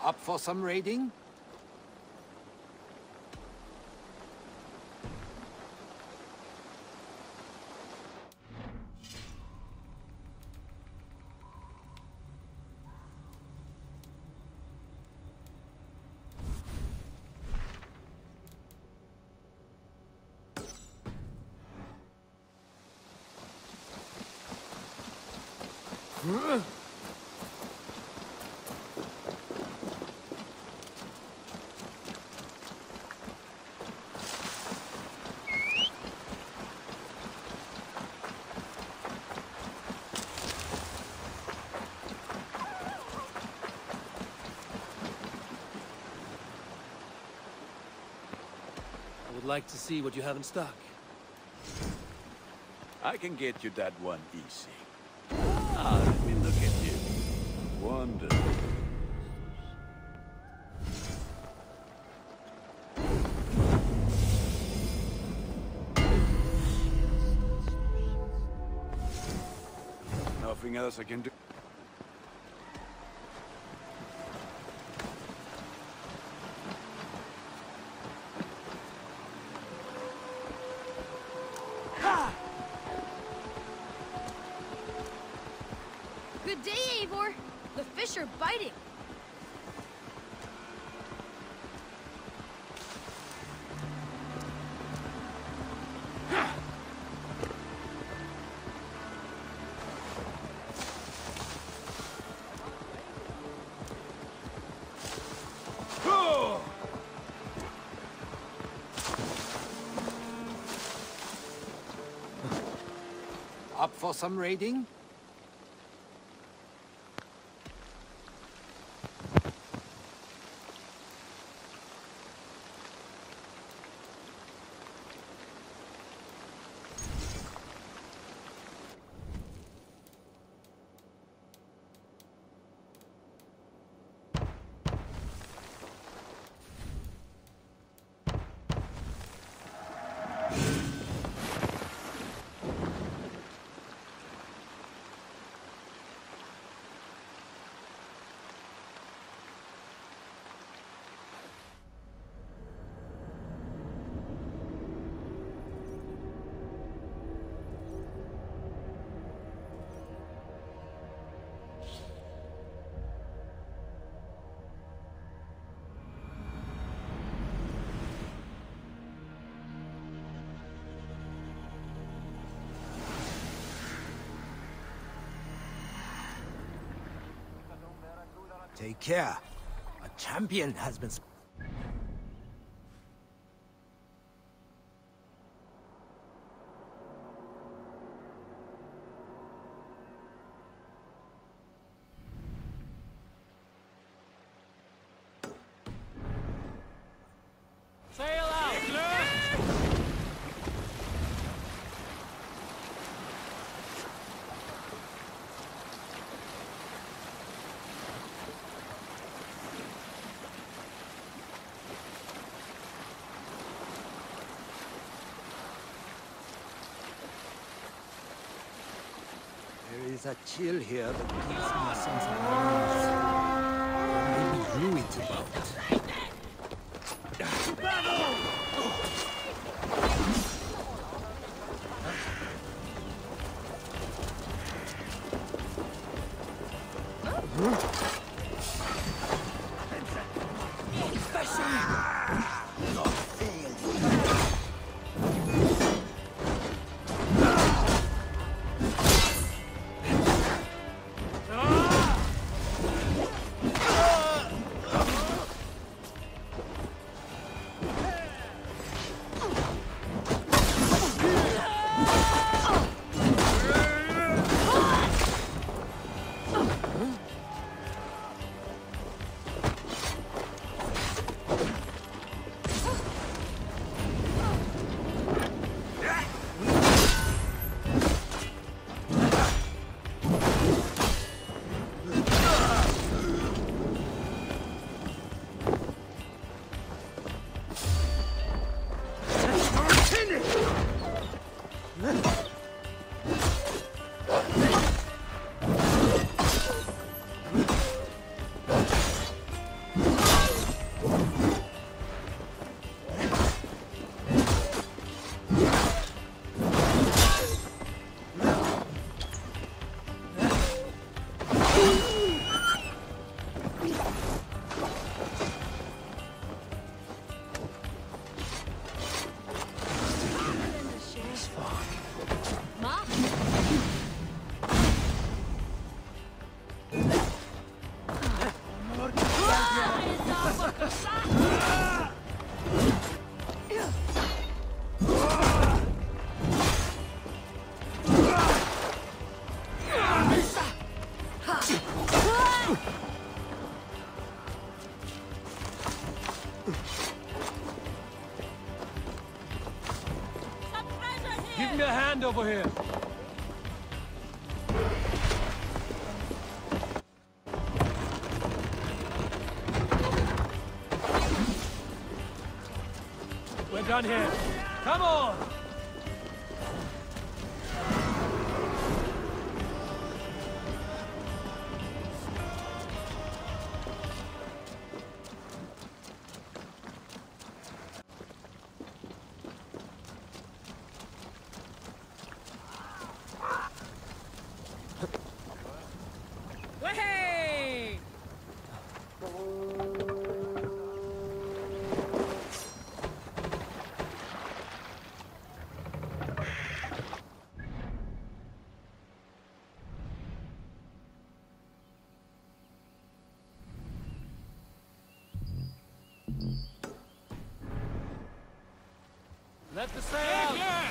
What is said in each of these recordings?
Up for some raiding? I'd like to see what you have in stock. I can get you that one easy. Ah, let me look at you. Wonderful. Nothing else I can do. Good day, Eivor. The fish are biting. Up for some raiding? Take care. A champion has been... Sail out! There is a chill here that gives me a sense of unease. There may be druids about. over here. We're done here. Come on! Hey! Let the sail out!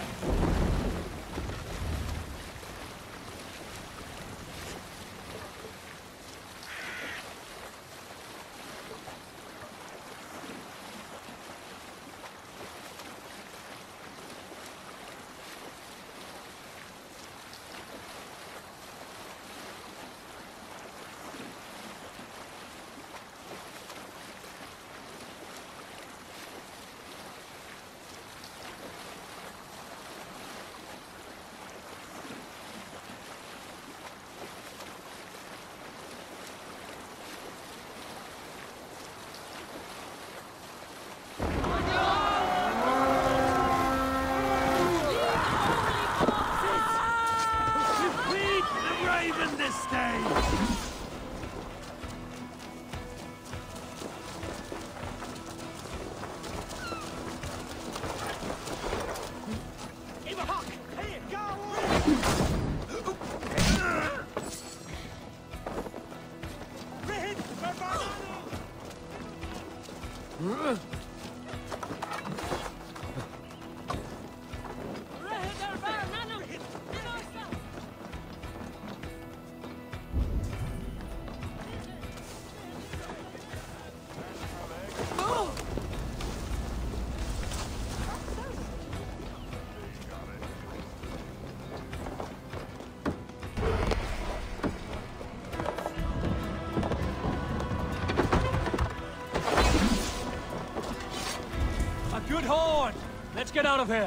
Good horn! Let's get out of here!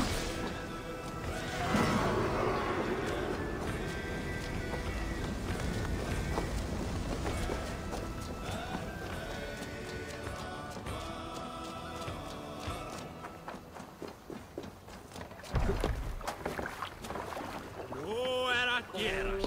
No era tierra.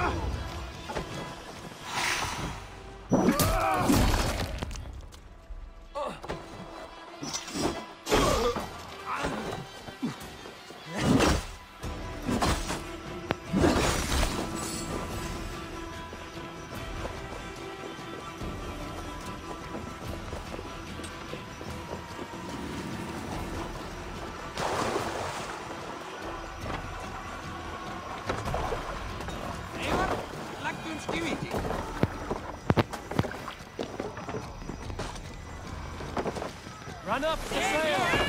Run up the sail!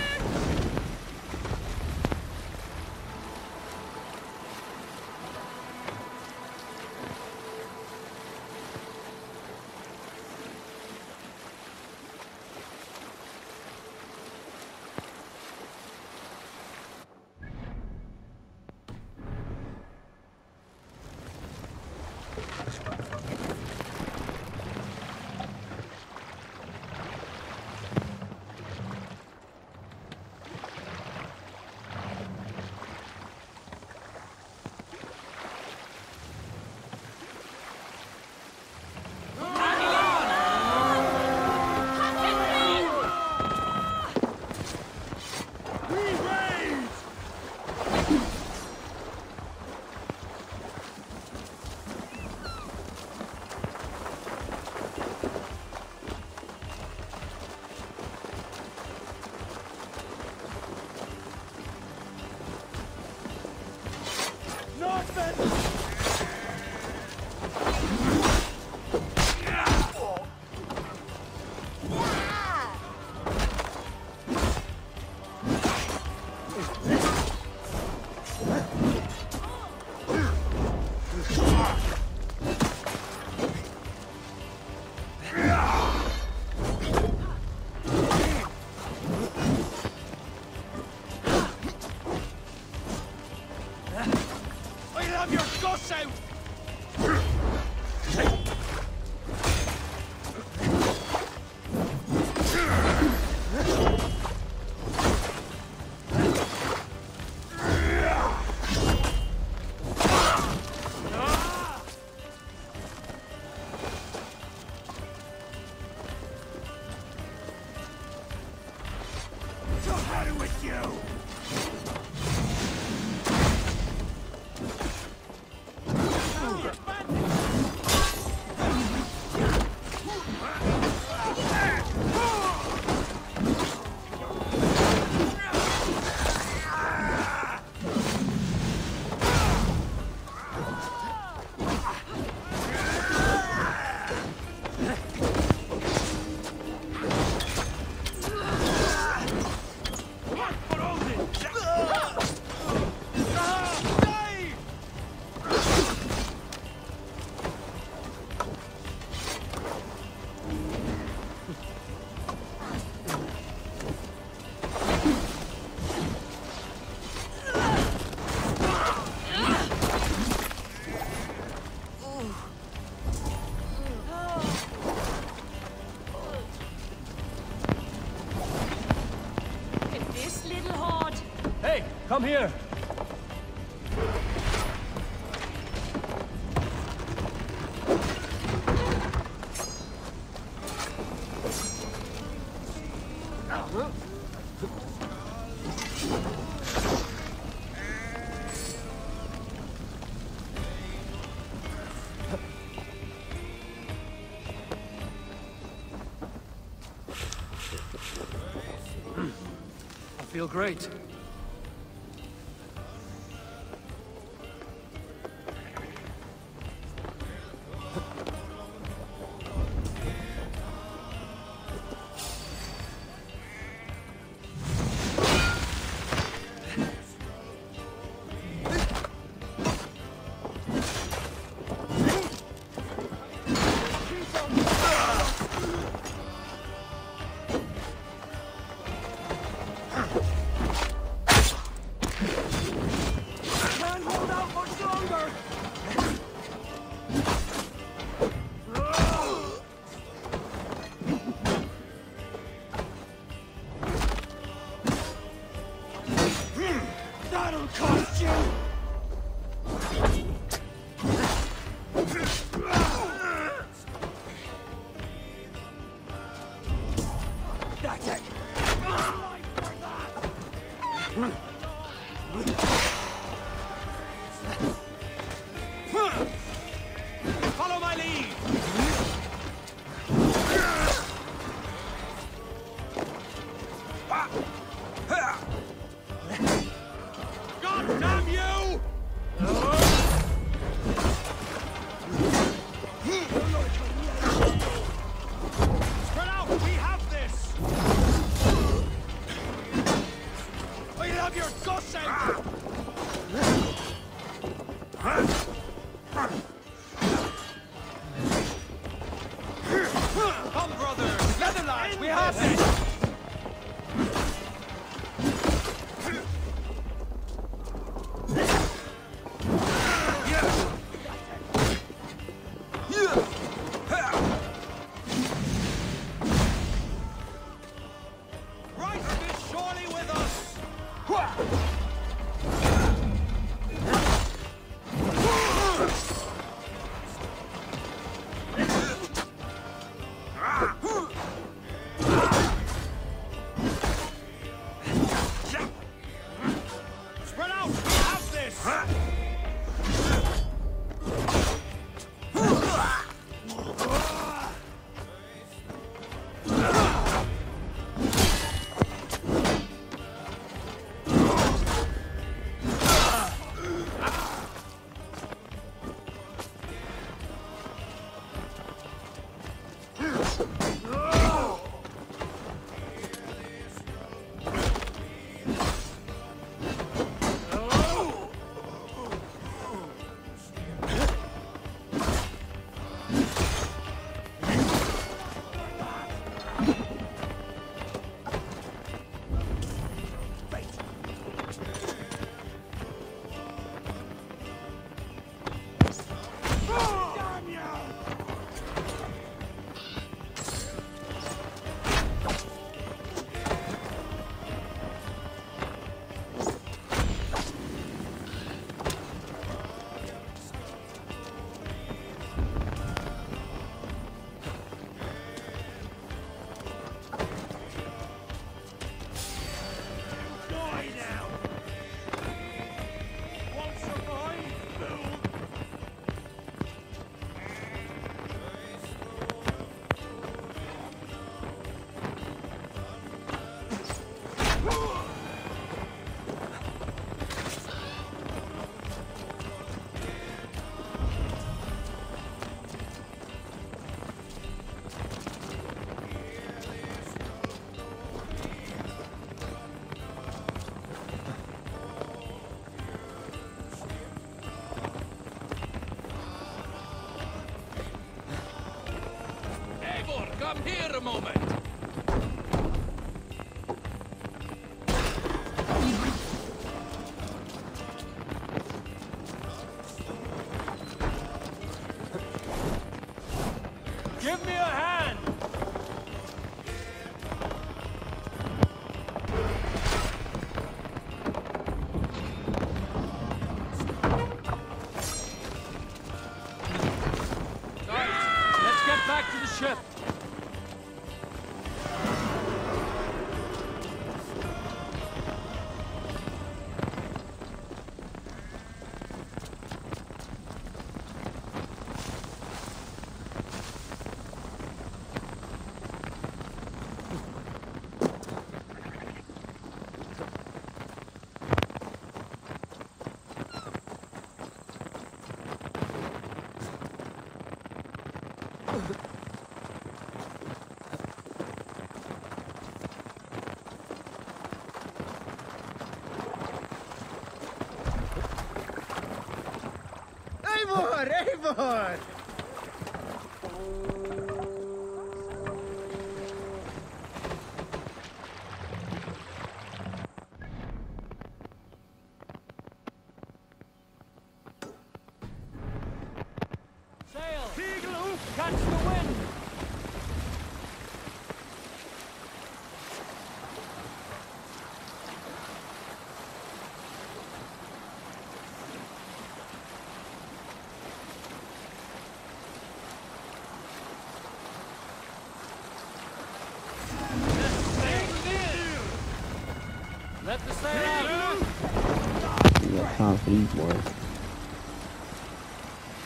Come here! I feel great. Follow my lead! God damn you! Spread out! We have this! I love your gossip! Come, brothers! Netherlands, we have this! Right is surely with us! Spread out! We have this! Eivor, come here a moment. Give me a hand! Guys, let's get back to the ship. Eivor! Eivor! Sail! Catch the wind! Let the sail out! We got time for these boys.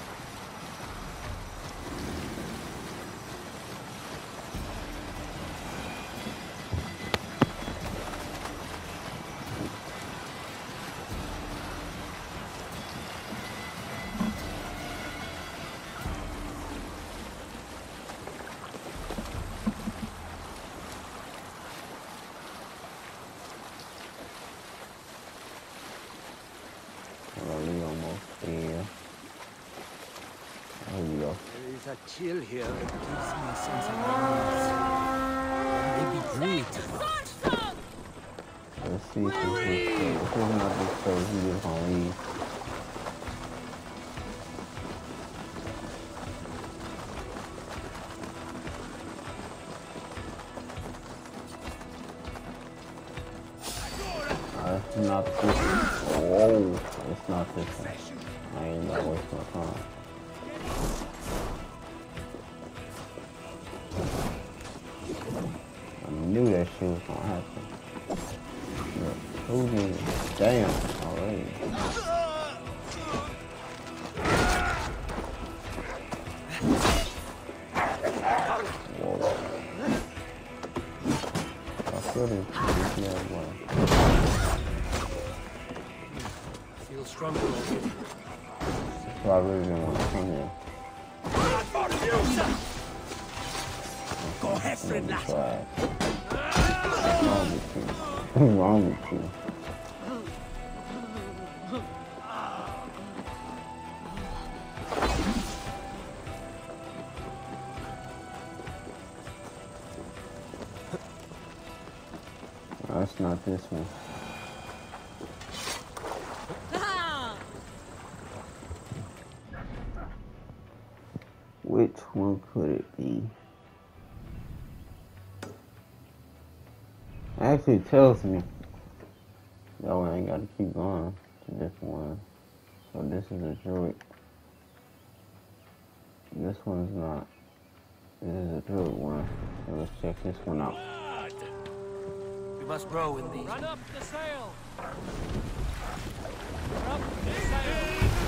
There you go. There is a chill here that gives me a sense of unease. Maybe druids about. Let's see if this is this is not this place. We just gonna leave. It's not this one. Whoa, it's not this one. I ain't gonna waste my time. I knew that shit was gonna happen. Look, who did it? Damn, already. Whoa. I feel this way. Feel stronger already. So I really didn't want to come here. Go ahead, friend. What's wrong with you? What's wrong with you? That's not this one. Which one could it be? It actually tells me. That way I ain't gotta keep going to this one. So this is a druid. This one's not. This is a druid one. So let's check this one out. We must row in these. Run up the sail. Up the sail.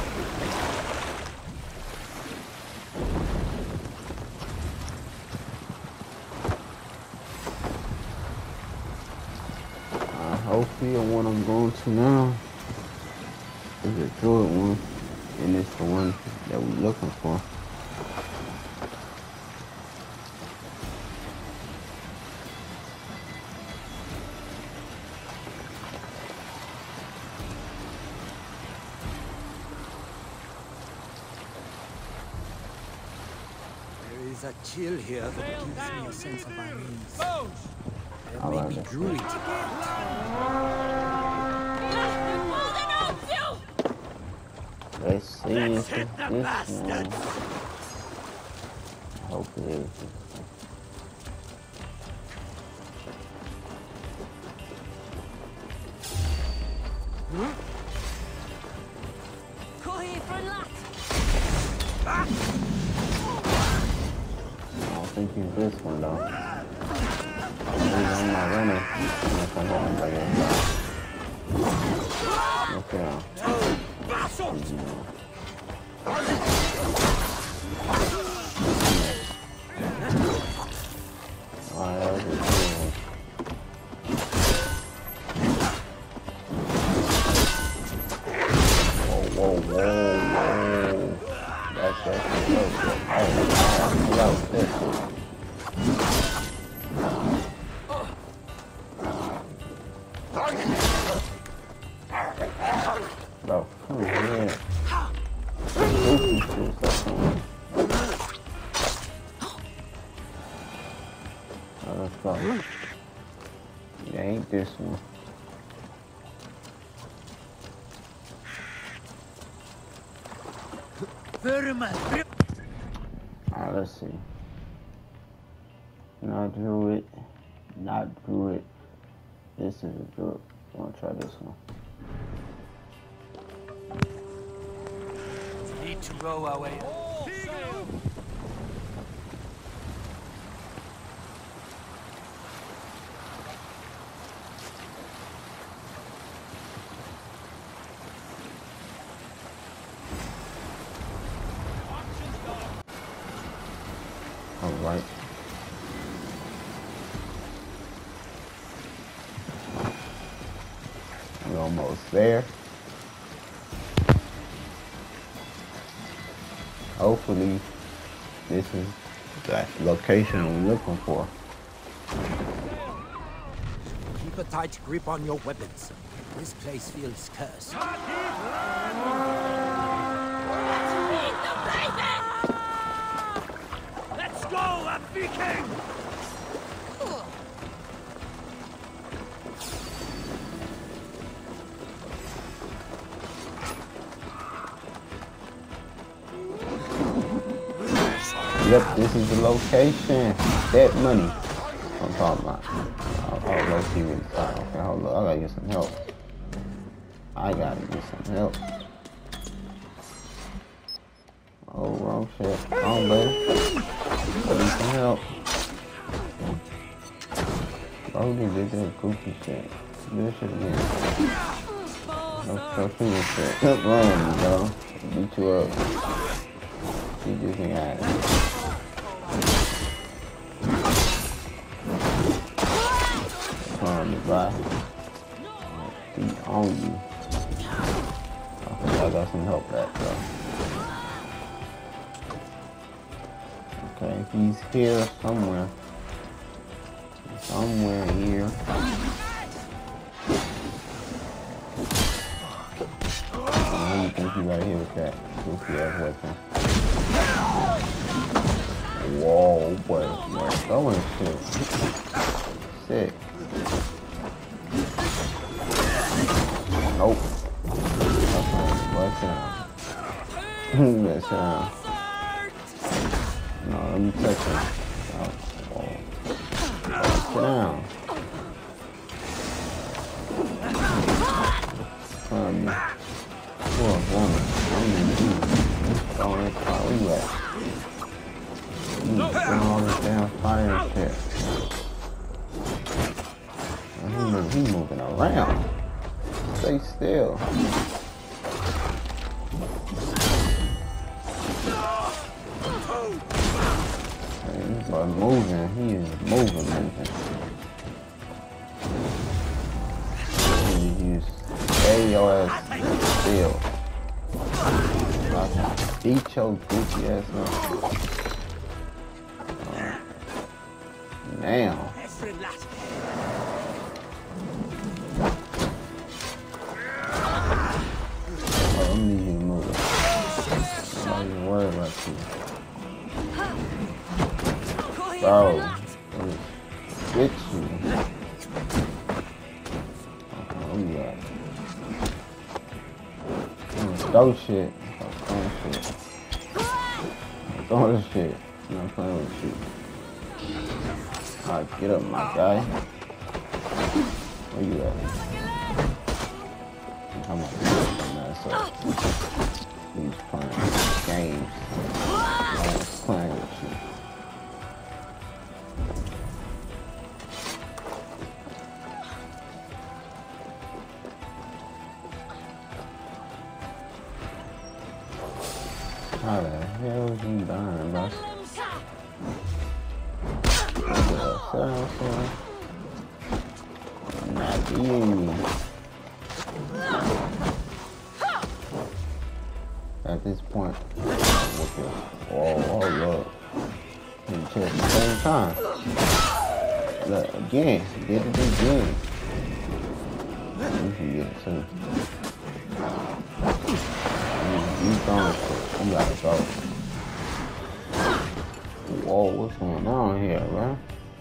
Hopefully the one I'm going to now is a druid one, and it's the one that we're looking for. There is a chill here that gives me a sense of unease. Bows. There may be druids about. Let's see if it's this one. I hope it is. I don't think it's this one though. I'm not running. I'm not running. Look out. Whoa. That's Bro, come here. Let's go. It ain't this one. Alright, let's see. Not druid. Not druid. This is a druid. I'm gonna try this one. We need to row our way. Alright. We're almost there. Hopefully, this is the location we're looking for. Keep a tight grip on your weapons. This place feels cursed. Jomsviking! Yep, this is the location. That money. I'm talking about. Oh, low key really tight. Okay, hold up. I gotta get some help. I gotta get some help. Oh, wrong shit. Come on, baby. I need some help. Bro, who did that goofy shit? Do this shit again. No fucking shit. Run, bro. Beat you up. You just ain't got it. Come on, bro. Beat on you. Okay, I got some help back, bro. Okay, he's here somewhere. Somewhere here. Who do you think you right here with that goofy ass weapon? Whoa, boy, where's going shit? Sick. Nope. Okay, what's down? What's down? No, let me touch him. Oh, whoa. Sit down. Come on, poor woman. I'm in you. Where you at? You doing all this damn fire and shit. He moving around. Stay still. He's moving. He is moving. You stay your ass still. I can beat your goofy ass up. Now. Oh, I need you to move. I'm not even worried about you. Bro, get you. Oh, yeah. Throw shit. Throwing shit. Throwing shit. I'm not playing with you. Alright, get up, my guy. Where you at? I'm gonna mess up. He's playing games. I'm playing with you. How the hell is he dying, bro? Not you. At this point, oh look. And check at the same time. Look, again, did it again. You can get it too. You throwing shit. You gotta go. Whoa, what's going on here, bro?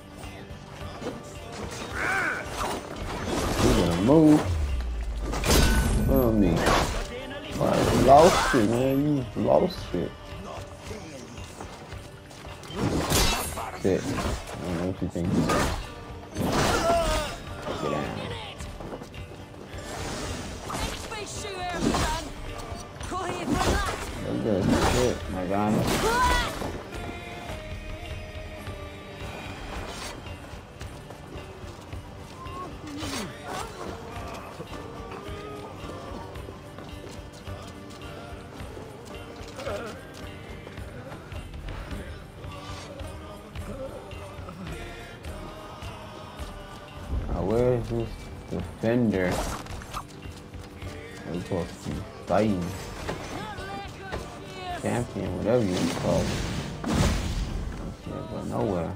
You gonna move? Look at me. Wow, you lost it, man. You lost it. Shit. I don't know what you think. Get down. Look good shit, my guy. Where is this defender? We're supposed to be fighting. Champion, whatever you call it. Can't go nowhere.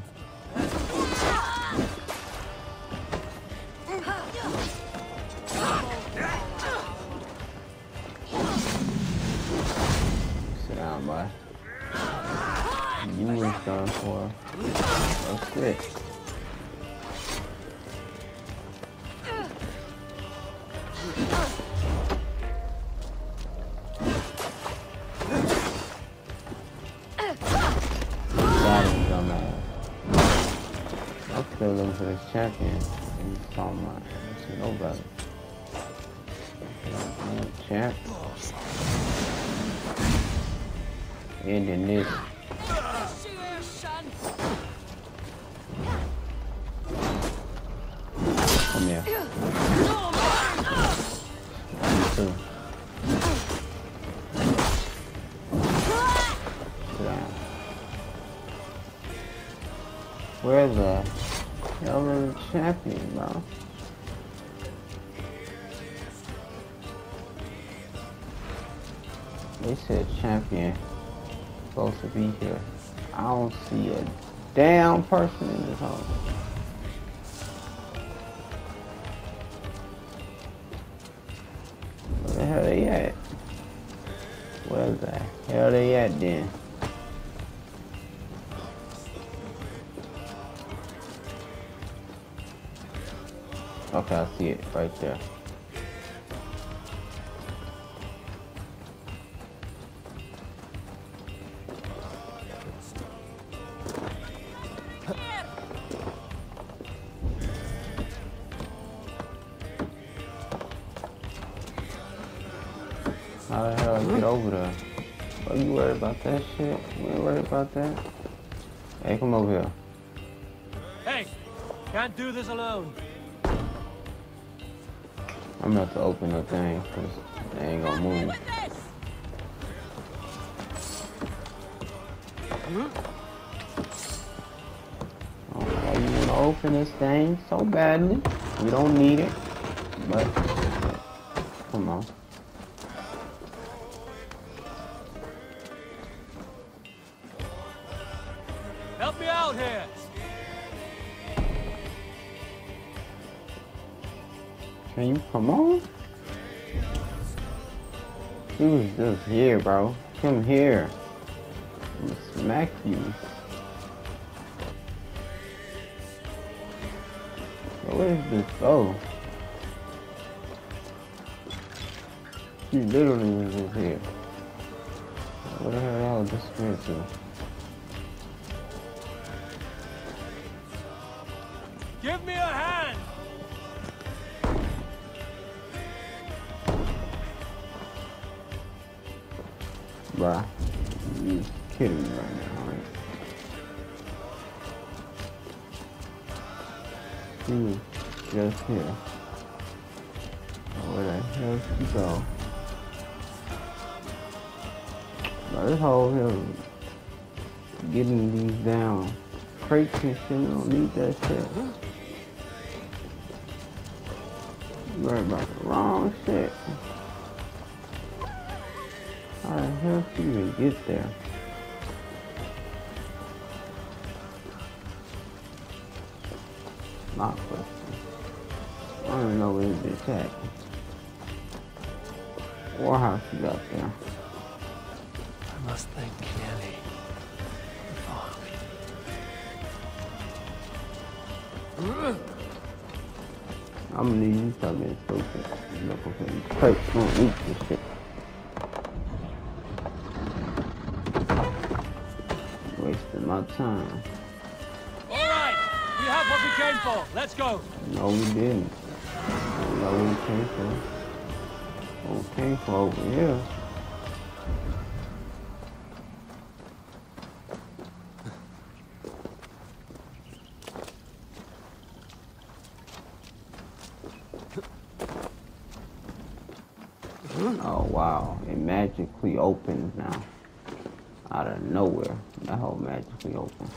Sit down, boy. You was done for. That's it. I'm still looking for this champion. He's talking about it. Nobody. Champ. Ending this. Come here. You too. Where's the hell is the champion, bro? They said champion supposed to be here. I don't see a damn person in this home. Where the hell they at? Where's the hell they at then? Okay, I see it right there. How the hell I get over there? Are you worried about that shit? You ain't worried about that? Hey, come over here. Hey, can't do this alone. I'm about to open the thing because they ain't gonna move. Oh, why you wanna open this thing so badly? We don't need it, but come on. Help me out here. Can you come on? He was just here, bro. Come here. I'm gonna smack you. Where is this? Oh. He literally was just here. Where the hell did I disappear to? Give me a hand. Bruh, you kidding me right now, right? He was just here. Where the hell did he go? Bro, this whole here getting these down crates and shit, we don't need that shit. You worried about the wrong shit. How the hell did you even get there? My question. I don't even know where this bitch at. Warhouse you got there. I must think clearly. I'm gonna need you to stop being stupid. Look for these crates, don't eat this shit. Wasting my time. Alright, we have what we came for. Let's go. No, we didn't. No, we came for. What we came for over here. Oh wow, it magically opens now. Out of nowhere, that hole magically opens.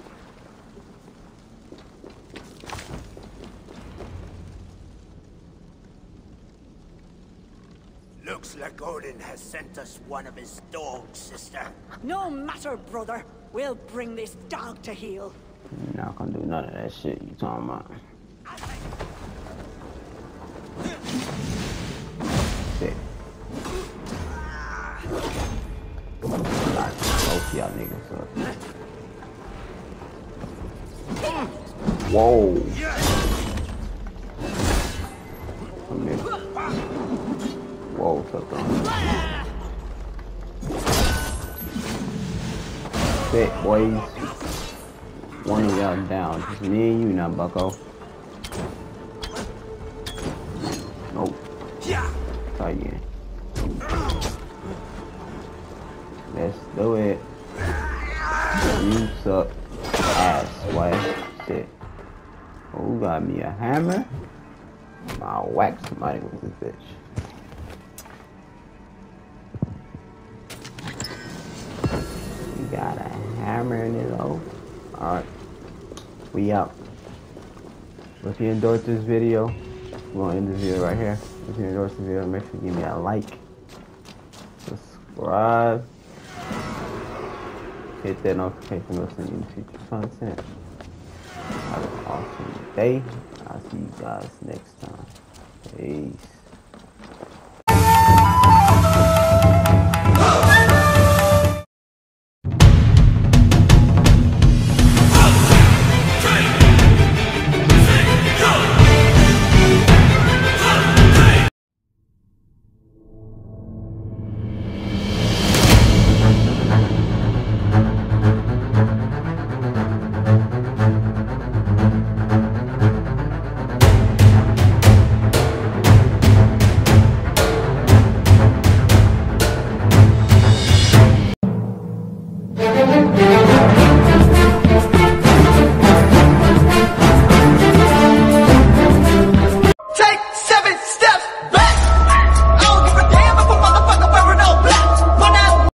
Looks like Odin has sent us one of his dogs, sister. No matter, brother. We'll bring this dog to heel. You're not gonna do none of that shit you talking about. Shit. Alright, both y'all niggas up. Whoa. Come here. Whoa, something. Sit, boys. One of y'all down. Just me and you now, bucko. Nope. Try again. Let's do it. You suck ass, boy. Shit. Who got me a hammer? I'll whack somebody with this bitch. You got a hammer in it, though. Alright. We out. If you enjoyed this video, we're gonna end this video right here. If you enjoyed this video, make sure you give me a like, subscribe, hit that notification bell so you can future content. Have an awesome day. I'll see you guys next time. Peace.